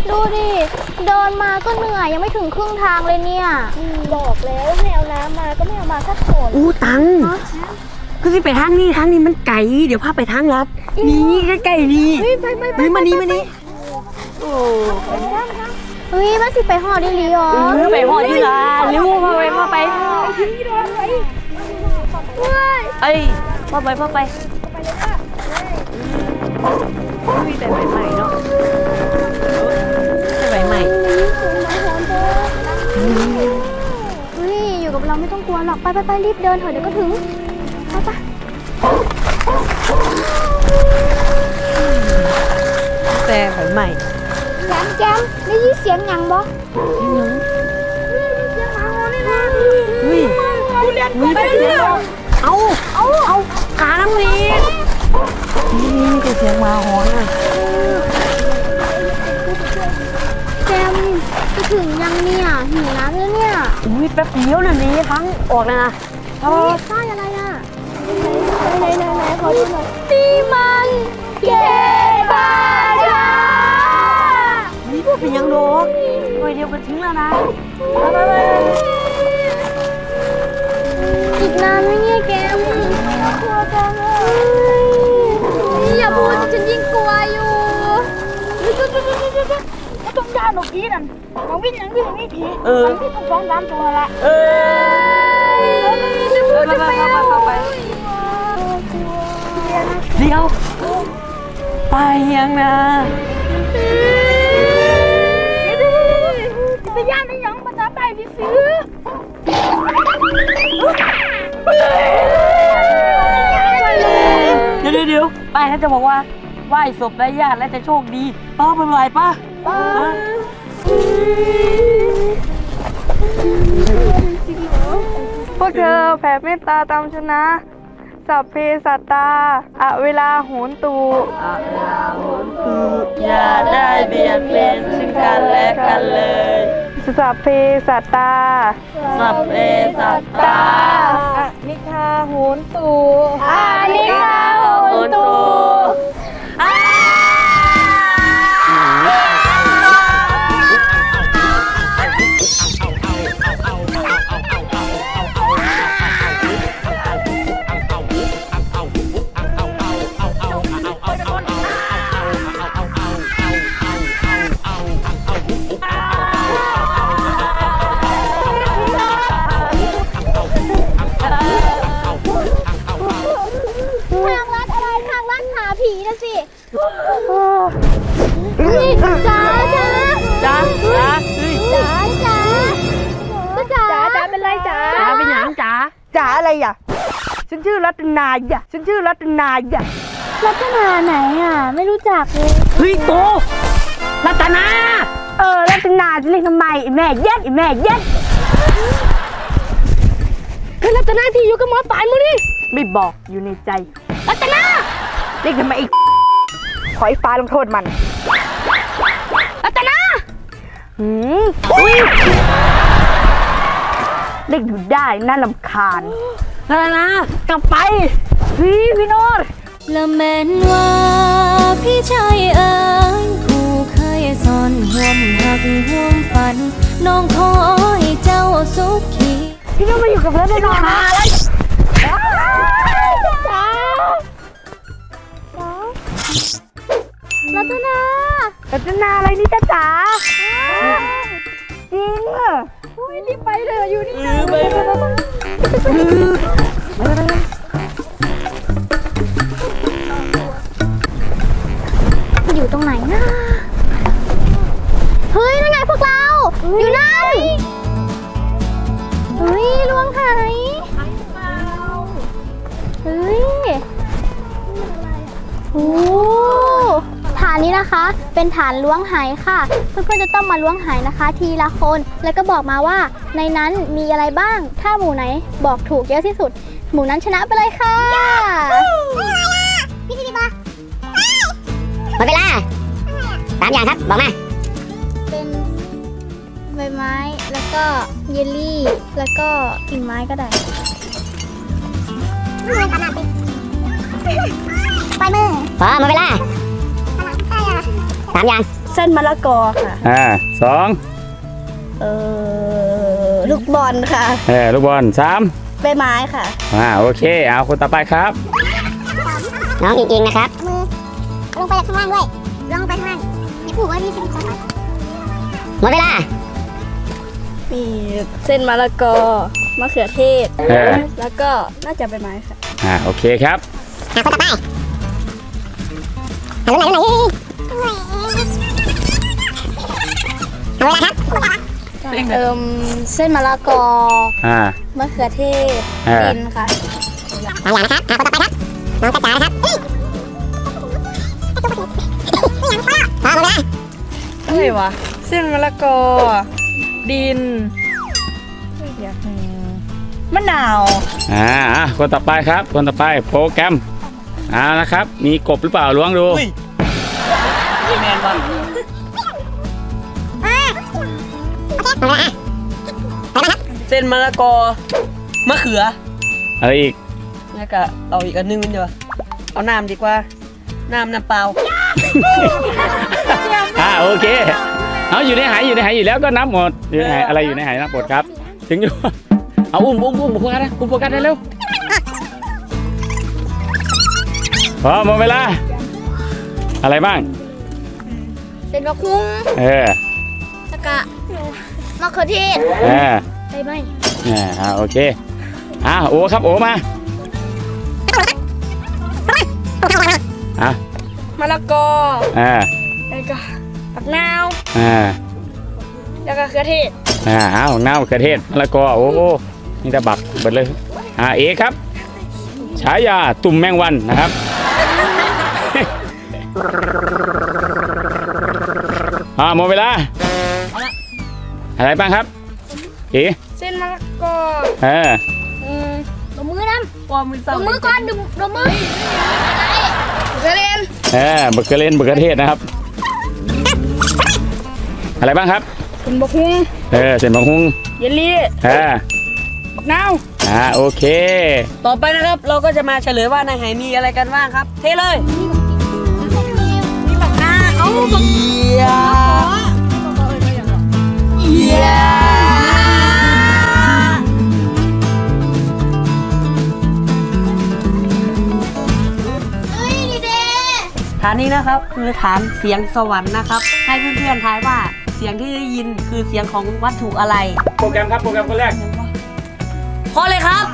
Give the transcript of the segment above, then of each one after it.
ดูดิเดินมาก็เหนื่อยยังไม่ถึงครึ่งทางเลยเนี่ยบอกแล้วให้เอาน้ำมาก็ไม่เอามาสักคนอู้ตังก็สิไปทางนี้มันไกลเดี๋ยวพาไปทางลัดนี่ใกล้ๆนี่มานี่โอ้เฮ้ยมาสิไปห่อได้หรือหรอไปห่อที่ร้านเร็วพาไปเอ้ยพาไปมีแต่ใหม่เนาะใหม่เฮ้ยอยู่กับเราไม่ต้องกลัวหรอกไปรีบเดินเถอะเดี๋ยวก็ถึงไปแต่ใหม่แจมได้ยินเสียงยังบ่เสียงหมาหอนนี่นะไปเร็วเอาขาน้ำนี้นี่ก็เสียงหมาหอนอ่ะแจมจะถึงยังเนี่ยหิวน้ำแล้วเนี่ยอุ้ยแป๊บเดียวน่ะนี้ทั้งออกเลยนะใช่อะไรอ่ะไหนขอดูหน่อยนี่มันเก็บบาดานี่พวกเป็นยังโดกหน่อยเดียวก็ถึงแล้วนะไปอีกนานไหมเนี่ยแกมกลัวจังอย่าพูดฉันยิ่งกลัวอยู่ไม่ต้องย่าหนูผีนั่นน้องวิ่งผีน้องวิ่งต้องฟ้องตามตัวละไปเดี๋ยวไปยังนะไปย่าในยังภาษาใต้ดิซื้อเดี๋ยวไปท่านจะบอกว่าไหว้ศพได้ญาติและจะโชคดีป้าเป็นไหวป้าพวกเธอแผ่เมตตาตามชนะสัพเพสัตตาอะเวลาโหนตูอย่าได้เบียดเบียนซึ่งกันและกันเลยสัพเพสัตตาสัพเพสัตตาอะนิคาโหนตูอะนิคาโหนตูจ๋าเป็นไรจ๋าเป็นหยังจ๋าอะไรอ่ะฉันชื่อรัตนาอ่ะรัตนาไหนอ่ะไม่รู้จักเลยเฮ้ยโตรัตนารัตนาจะเรียกทำไมแม่เย็ดคือรัตนาที่อยู่กับหมอปานมื้อนี่ไม่บอกอยู่ในใจรัตนาเรียกทำไมอีกขอไอ้ฟ้าลงโทษมันรัตนาเด็กอยู่ได้น่ารำคาญนะกลับไปพี่โนดละแม่นว่าพี่ชายเอ๋ยผู้เคยสอนห่วมหักห่วมฝันน้องขอให้เจ้าสุขีพี่โนดมาอยู่กับเพื่อนได้นอนนะรัตนาอะไรนี่จ๋าจริงอ่ะรีบไปเลยอยู่นี่นะไปอยู่ตรงไหนนะเฮ้ยนั่นไงพวกเราอยู่นั่นเฮ้ยลวงหายเฮ้ยโอ้ฐานนี้นะคะเป็นฐานล้วงหายค่ะเพื่อนๆจะต้องมาล้วงหายนะคะทีละคนแล้วก็บอกมาว่าในนั้นมีอะไรบ้างถ้าหมู่ไหนบอกถูกเยอะที่สุดหมู่นั้นชนะไปเลยค่ะพี่ทีบอหมดเวลา3 อย่างครับบอกมาเป็นใบไม้แล้วก็เยลลี่แล้วก็กิ่งไม้ก็ได้ปล่อยมือพอหมดเวลา3 3 อย่างเส้นมะละกอค่ะ 2 ลูกบอลค่ะลูกบอลใบไม้ค่ะ 3โอเคเอาคนต่อไปครับน้องจริงๆนะครับมือลงไปข้างล่างด้วยลงไปข้างล่างนี่ผูกไว้นี่เป็นของหมดเวลามีเส้นมะละกอมะเขือเทศ แล้วก็น่าจะใบไม้ค่ะโอเคครับคนต่อไปเอาเวลาครับเส้นมะละกอมมะเขือเทศดินค่ะ 3 อย่างนะครับคนต่อไปครับน้องกระจานะครับพอหมดเวลาอะไรวะ เส้นมะละกอ ดินมะนาวคนต่อไปครับคนต่อไปโปรแกรมนะครับมีกบหรือเปล่าล้วงดูแมนบอลเส้นมะละกอมะเขืออะไรอีกแล้วก็เอาอีกอันนึงมันเดียวเอาน้ำดีกว่าน้ำเปล่าโอเคเอาอยู่ในหายอยู่แล้วก็นับหมดอยู่ในหายอะไรอยู่ในหายนับหมดครับถึงอยู่เอาอุ้มโฟกัสนะโฟกัสได้เร็วพอหมดเวลาอะไรบ้างเส้นมะคุ้งแล้วก็มะเขือเทศใบไม้โอเคโอ้ครับโอ้มามะละกอ แล้วก็ผักนาว แล้วก็เขือเทศของน้ำกระเทศมะละกอโอ้นี่ตะบักเบิดเลยเอครับฉายาตุ่มแมงวันนะครับหมดเวลาอะไรบ้างครับเส้นมะละกอดมมือน้ำปอมือดมมือก่อนดมมือเกลือเล่นบักเกอร์เลนบักเกอร์เทศนะครับอะไรบ้างครับเป็นบะฮุงเส้นบางฮุงเยลลี่บักนาวโอเคต่อไปนะครับเราก็จะมาเฉลยว่าในหายมีอะไรกันบ้างครับ เทเลยมีบักนาวเอาบักฐานนี้นะครับคือฐานเสียงสวรรค์นะครับให้เพื่อนๆทายว่าเสียงที่ได้ยินคือเสียงของวัตถุอะไรโปรแกรมครับโปรแกรมคนแรกพอเลยครับ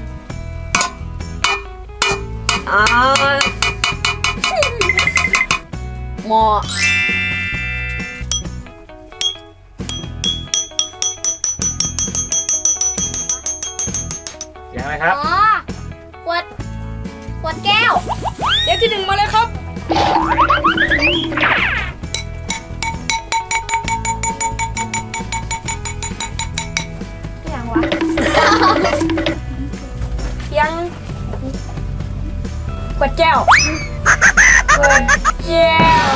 หมอเสียงอะไรครับขวดแก้วเดี๋ยวที่ 1มาเลยครับ อย่างวะเสียงขวดแก้วขวดแก้ว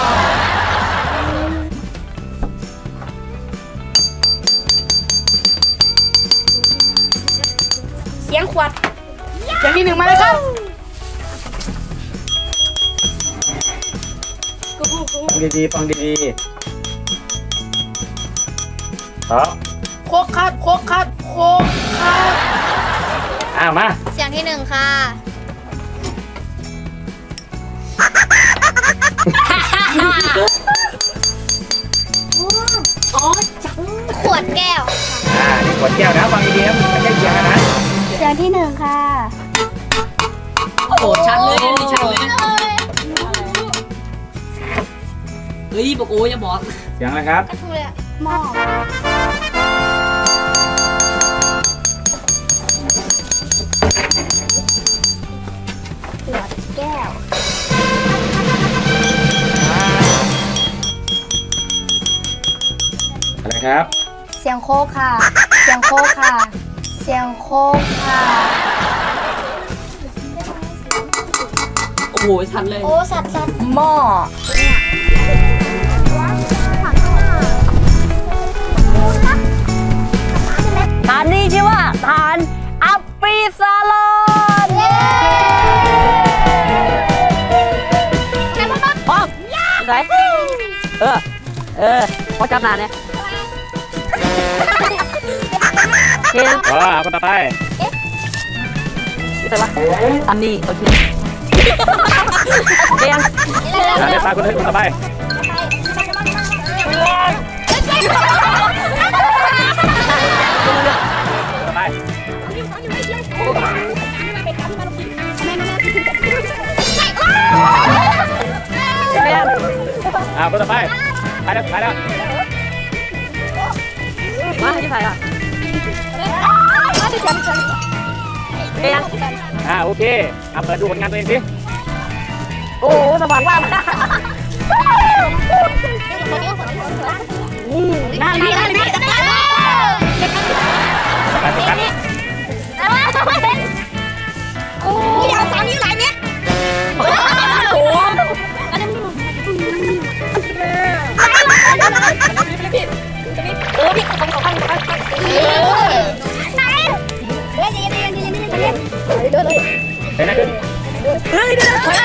เสียงขวดอย่างที่ 1มาเลยครับฟังดีครับโคกครับโคกครับโคกครับมาเสียงที่ 1 ค่ะ ขวดแก้วขวดแก้วนะฟังดีๆนะมันใกล้เคียงกันนะเสียงที่ 1ค่ะโอ้โหชัดเลยนี่ชัดเลยเฮ้ยบอกโอ้ยอย่าบอกเสียงอะไรครับกระทูเลยหม้อขวดแก้วอะไรครับเสียงโคกค่ะ เสียงโคกค่ะ เสียงโคกค่ะโอ้โหชัดเลยโอ้สัตว์หม้อฐานนี้ชื่อว่าฐานอัปปีซาลอนพร้อมใส่พอจับหนาเนี่ยเฮ้ยคนต่อไปใช่ปะอันนี้โอเคเฮ้ยเดี๋ยวตาคนต่อไปต่อไปคนต่อไปไปแล้วไปแล้วมาที่ไหนอ่ะเฮ้ยโอเคเปิดดูผลงานตัวเองสิโอ้สว่างมากนั่นนี่ไปกันนี่เอาสามนิ้วหลายเม็ดเห็นไหมขึ้น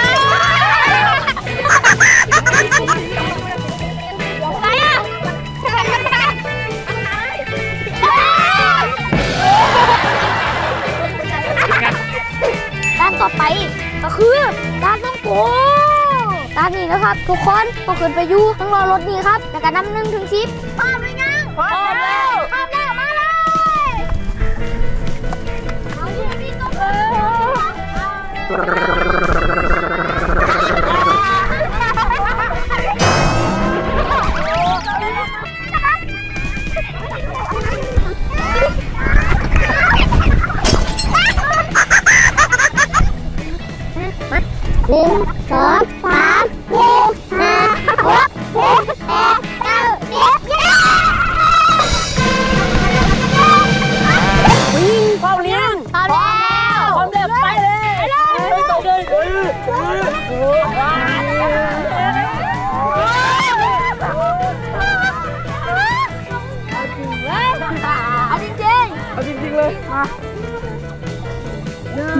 ด้านต่อไปก็คือด้านต้องโกด้านนี้นะครับ ทุกคนก็ขึ้นไปอยู่ต้องรอรถนี้ครับแล้วก็นำ1 ถึง 10พร้อมหรือยังพร้อมแล้วพร้อมแล้วมาเลยเอาอยู่ที่ต้อง1 2 3 4 5 6 7 8 9 10วิ่งพร้อมเลี้ยงพร้อมแล้วพร้อมเร็วไปเลยไปต่อเลยเอาจริงๆเอาจริงๆเลยมา 1 2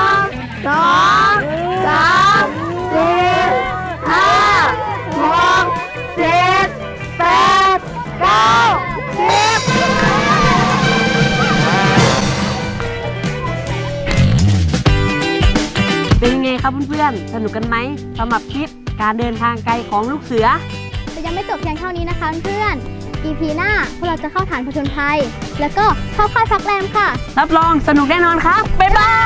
3 4 5 6 7 8 9 เป็นยังไงครับเพื่อนๆสนุกกันไหมสำหรับคลิปการเดินทางไกลของลูกเสือแต่ยังไม่จบเพียงเท่านี้นะคะเพื่อน EP หน้าพวกเราจะเข้าฐานผจญภัย แล้วก็เข้าค่ายพักแรมค่ะรับรองสนุกแน่นอนครับ บ๊ายบาย